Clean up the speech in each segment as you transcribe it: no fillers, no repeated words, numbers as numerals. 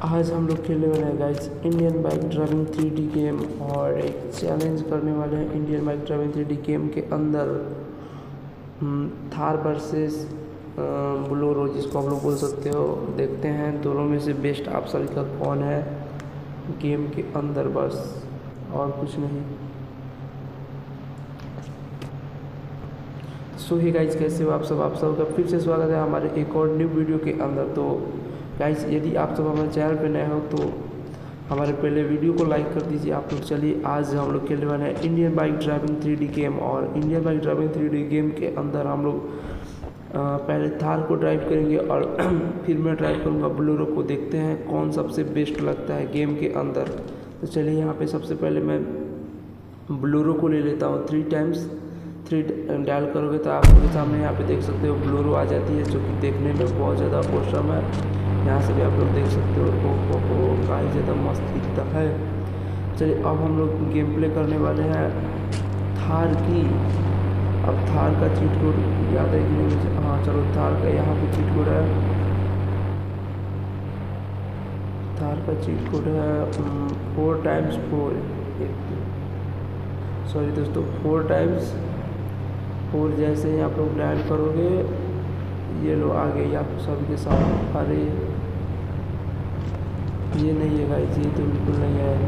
आज हम लोग खेलने वाले हैं guys Indian bike driving 3D game और एक चैलेंज करने वाले हैं Indian bike driving 3D game के अंदर थार वर्सेस बोलेरो जिसको आप लोग बोल सकते हो। देखते हैं दोनों में से बेस्ट आप सभी का कौन है गेम के अंदर, बस और कुछ नहीं। सो ही गाइस, कैसे हो आप सबका फिर से स्वागत है हमारे एक और न्यू वीडियो के अंदर। तो गाइस यदि आप सब हमारे चैनल पे नए हो तो हमारे पहले वीडियो को लाइक कर दीजिए आप लोग। चलिए आज हम लोग खेलने वाले हैं Indian bike driving 3D game और Indian bike driving 3D game के अंदर हम लोग पहले थार को ड्राइव करेंगे और फिर मैं ड्राइव करूँगा बोलेरो को। देखते हैं कौन सबसे बेस्ट लगता है गेम के अंदर। तो चलिए यहाँ पे सबसे पहले मैं बोलेरो को ले लेता हूँ। 3 टाइम्स 3 डायल करोगे तो आप लोग सामने यहाँ पे देख सकते हो बोलेरो आ जाती है, जो कि देखने में बहुत ज़्यादा औसम है। यहाँ से भी आप लोग देख सकते हो काफ़ी ज़्यादा मस्त दिखता है। चलिए अब हम लोग गेम प्ले करने वाले हैं थार की। अब थार का चीट कोड याद है कि नहीं मुझे? हाँ चलो, थार का यहाँ पे चीट कोड है। थार का चीट कोड है 4 टाइम्स 4। सॉरी दोस्तों, 4 टाइम्स 4 जैसे ही आप लोग डायल करोगे ये लो आ गए आप सभी के साथ। अरे ये नहीं है गाइस, ये तो बिल्कुल नहीं है।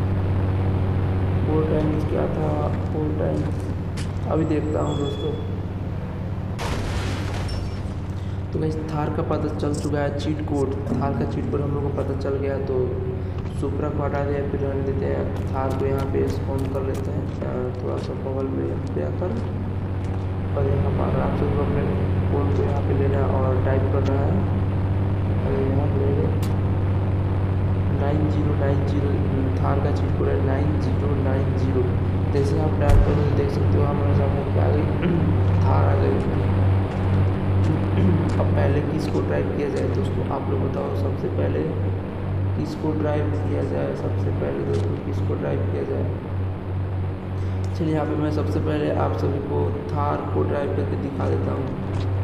4 टाइम्स क्या था? 4 टाइम्स अभी देखता हूँ दोस्तों। तो गाइस थार का पता चल चुका है चीट कोड। थार का चीट कोड हम लोग को पता चल गया, तो सुपरा को हटा दिया। फिर रहने देते हैं थार को, यहाँ पे स्पॉन कर लेते हैं थोड़ा सा बगल में आकर, और यहाँ पर आप सबको अपने फ़ोन को यहाँ पे लेना है और टाइप करना है। और यहाँ पे 9090 थार का चीट कोड है 9090। जैसे आप डायल करोगे देख सकते हो हमारे सामने क्या आ गई, थार आ गई। अब पहले किसको ड्राइव किया जाए दोस्तों, आप लोग बताओ। सबसे पहले किसको ड्राइव किया जाए? सबसे पहले दोस्तों किसको ड्राइव किया जाए? चलिए यहाँ पे मैं सबसे पहले आप सभी को थार को ड्राइव करके दिखा देता हूँ।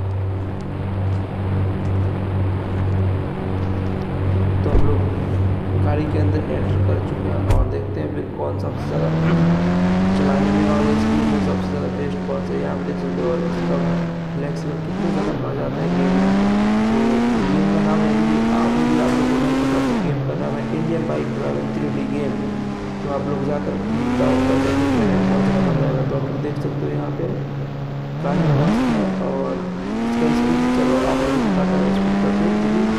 तो हम लोग गाड़ी के अंदर एंटर कर चुके हैं और देखते हैं फिर कौन सबसे ज़्यादा चलाने में और स्पीड में सबसे ज़्यादा बेस्ट कौन से यहाँ पे चलते। और इसका फ्लैक्स में कितने ज़्यादा मजा आता है गेम में। तो गेम का नाम है आप लोगों को नहीं पता, तो गेम का नाम है Indian bike driving 3D game. तो आप लोग जाकर डाउनलोड कर सकते हैं, बहुत ज़्यादा मजा आएगा। तो आप लोग देख सकते हो यहाँ पे काफ़ी मस्त है। और इसका स्पीड चलो आप लोग स्पीड कर सकते हैं।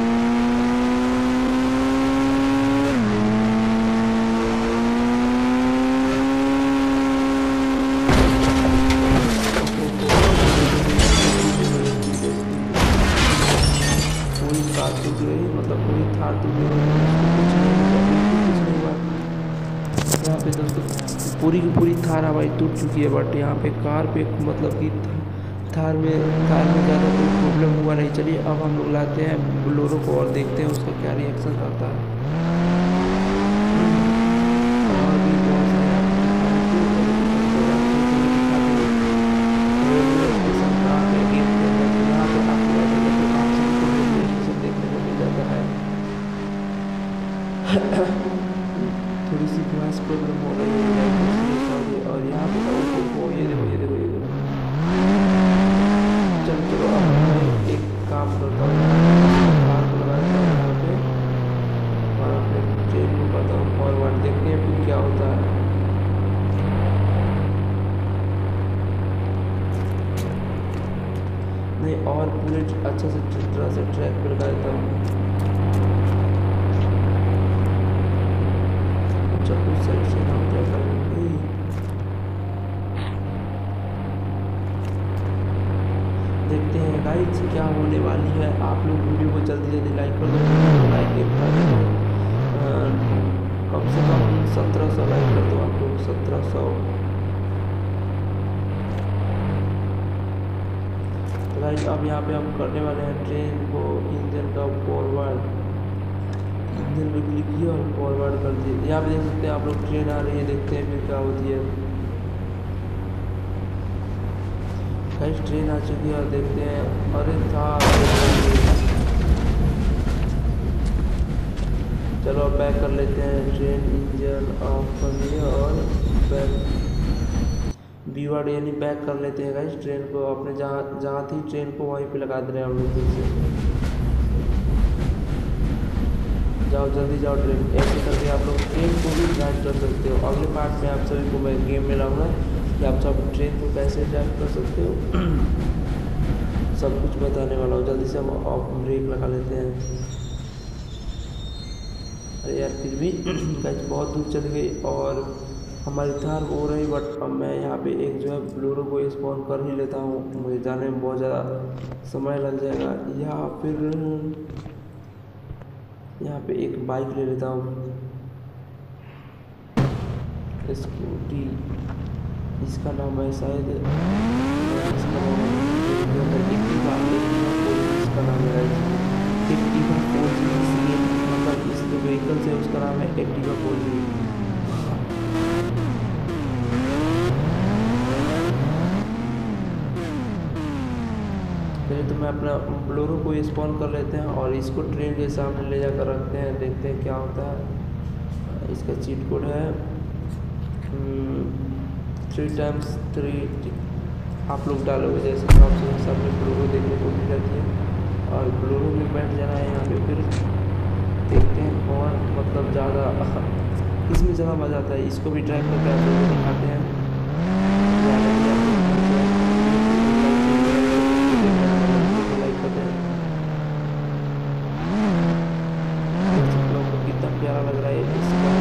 मतलब पूरी थार टूट गई, कुछ नहीं हुआ, बिल्कुल कुछ नहीं हुआ। यहाँ पे दोस्तों पूरी की पूरी थार हमारी टूट चुकी है, बट यहाँ पे कार पे मतलब कि थार में ज़्यादा कोई प्रॉब्लम हुआ नहीं। चलिए अब हम लोग लाते हैं बोलेरो को और देखते हैं उसका क्या रिएक्शन करता है। और भी बहुत सारे थोड़ी सी क्लास प्रॉब्लम हो रही है और यहाँ पे ये देखो चलो अब एक काम करता हूँ, कार को लगा देता हूँ यहाँ पे और अपने ट्रेन को करता हूँ फॉरवर्ड। देखते हैं फिर क्या होता है। नहीं, और पूरे अच्छे से तरह से ट्रैक पर लगा देता हूँ। उस साइड से ना क्या करेंगे। देखते हैं गाइस क्या होने वाली है। आप लोग वीडियो को जल्दी लाइक कर दो, लाइक कम से कम 1700 लाइक कर दो आप लोग, 1700। तो गाइस अब यहाँ पे हम करने वाले हैं ट्रेन को इंजन का फॉरवर्ड। इंजन पे क्लिक किया और फॉरवर्ड कर दिए। यहाँ पे देख सकते हैं आप लोग ट्रेन आ रही है, देखते हैं फिर क्या होती है। गाइस ट्रेन आ चुकी है, देखते हैं। अरे था चलो अब बैक कर लेते हैं, ट्रेन इंजन ऑफ कर दिया और बैक बीवार्ड यानी बैक कर लेते हैं गाइस। ट्रेन को अपने जहाँ थी ट्रेन को वहीं पे लगा दे रहे हैं हम लोग फिर से। जाओ जल्दी जाओ ट्रेन, ऐसे करके आप लोग ट्रेन को भी ड्राइव कर सकते हो। अगले पार्ट में आप सभी को मैं गेम में लाऊंगा कि आप सब ट्रेन को कैसे ड्राइव कर सकते हो सब कुछ बताने वाला हूँ। जल्दी से हम ऑफ ब्रेक लगा लेते हैं। अरे यार फिर भी गाइस बहुत दूर चली गई और हमारी थार हो रही, बट अब मैं यहाँ पे एक जो है ब्लोरो को स्पॉन कर ही लेता हूँ, मुझे जाने में बहुत ज़्यादा समय लग जाएगा। या फिर यहाँ पे एक बाइक ले लेता हूँ, स्कूटी, इसका नाम है शायद, इसका नाम है एक्टिवा 4G, मतलब इस व्हीकल से उसका नाम है एक्टिवा 4G। पहले तो मैं अपना ब्लोरो को स्पॉन कर लेते हैं और इसको ट्रेन के सामने ले जाकर रखते हैं, देखते हैं क्या होता है। इसका चीट कोड है 3x3। आप लोग डालोगे जैसे तो आपसे सामने ब्लोरो देखने को मिल जाती है और ब्लोरो में बैठ जाना है यहाँ पे। फिर देखते हैं कौन मतलब ज़्यादा इसमें ज़्यादा मज़ा आता है, इसको भी ड्राइव करके आप लोग दिखाते हैं। कितना प्यारा लग रहा है इसका,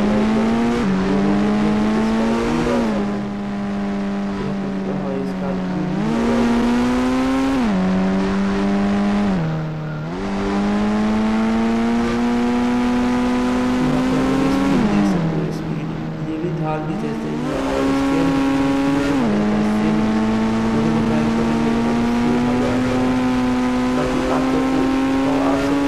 थार भी जैसे ही है और इसके ताकि आप लोग को आप सब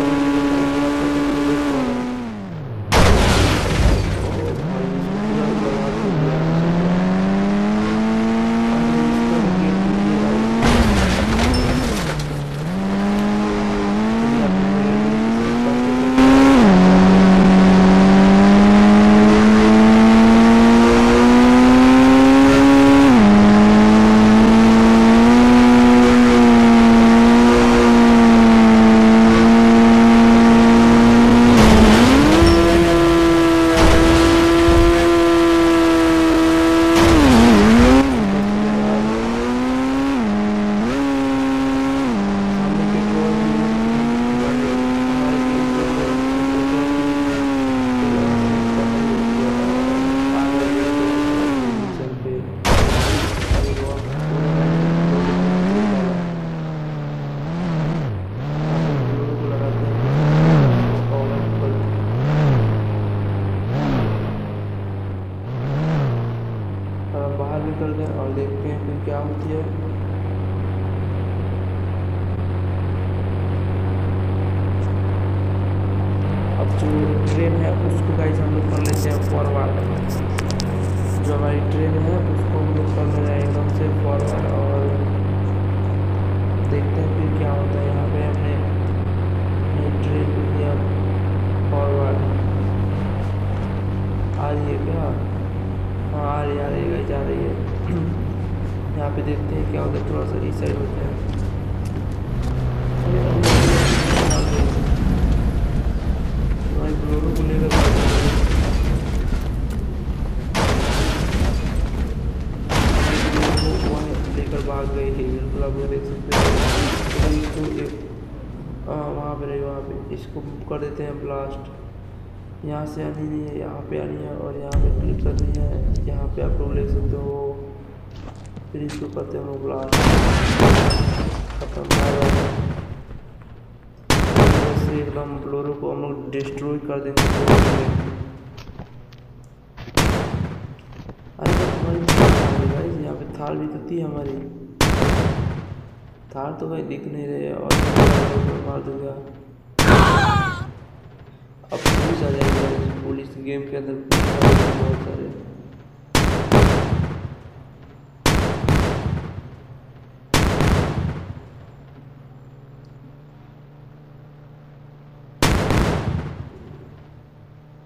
बाहर निकल गए और देखते हैं फिर क्या होती है। अब जो ट्रेन है उसको गाइस हम लोग कर लेते हैं फॉरवर्ड। जो हमारी ट्रेन है उसको हम लोग कर ले जाए एकदम से फॉरवर्ड और देखते हैं फिर क्या होता है। यहाँ पे हमने ट्रेन को दिया फॉरवर्ड, आ रही है क्या? हाँ आ रही है, जा रही है। यहाँ पे देखते हैं क्या होता है, थोड़ा सा इस साइड होते हैं। ब्लोरो को लेकर भाग गई है, बिल्कुल आप लोग देख सकते हैं। इसको एक वहाँ पे रही, वहाँ पे इसको कर देते हैं ब्लास्ट। यहाँ से आनी नहीं है, यहाँ पे आनी है और यहाँ पे क्लिक करनी है। यहाँ पे आप लोग ले सकते हो, फिर इसको करते हैं ब्लास्ट, खत्म। एकदम ब्लोरो को हम लोग डिस्ट्रॉय कर देंगे। अरे यहाँ पे थार भी तो थी हमारी, थार तो भाई दिख नहीं रहे और मार दूंगा। अब पुलिस आ जाएगी, पुलिस गेम के अंदर बहुत सारे।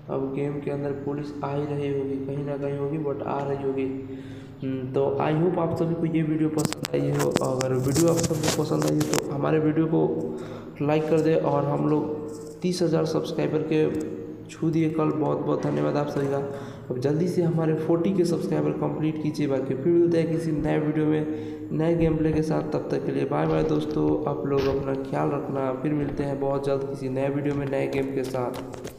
अब गेम के अंदर पुलिस आ ही रही होगी, कहीं ना कहीं होगी, बट आ रही होगी। तो आई होप आप सभी को ये वीडियो पसंद आई हो। अगर वीडियो आप सबको पसंद आई हो तो हमारे वीडियो को लाइक कर दे। और हम लोग 30,000 सब्सक्राइबर के छू दिए कल। बहुत बहुत धन्यवाद आप सभी का। अब जल्दी से हमारे 40 के सब्सक्राइबर कंप्लीट कीजिए। बाकी फिर मिलते हैं किसी नए वीडियो में नए गेम प्ले के साथ। तब तक के लिए बाय बाय दोस्तों। आप लोग अपना ख्याल रखना। फिर मिलते हैं बहुत जल्द किसी नए वीडियो में नए गेम के साथ।